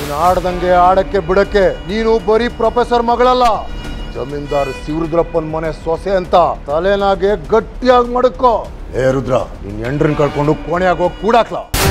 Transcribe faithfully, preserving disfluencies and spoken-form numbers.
ನೀನ್ ಆಡ್ದಂಗೆ ಆಡಕ್ಕೆ ಬಿಡಕ್ಕೆ ನೀನು ಬರೀ ಪ್ರೊಫೆಸರ್ ಮಗಳಲ್ಲ, ಜಮೀನ್ದಾರ್ ಶಿವರುದ್ರಪ್ಪನ್ ಮನೆ ಸೊಸೆ ಅಂತ ತಲೆನಾಗೆ ಗಟ್ಟಿಯಾಗಿ ಮಡಕೋ. ಏ ರುದ್ರ, ನೀನ್ ಎಂಡ್ರನ್ ಕಳ್ಕೊಂಡು ಕೋಣೆಯಾಗ ಹೋಗಿ ಕೂಡಾಕ್ಲ.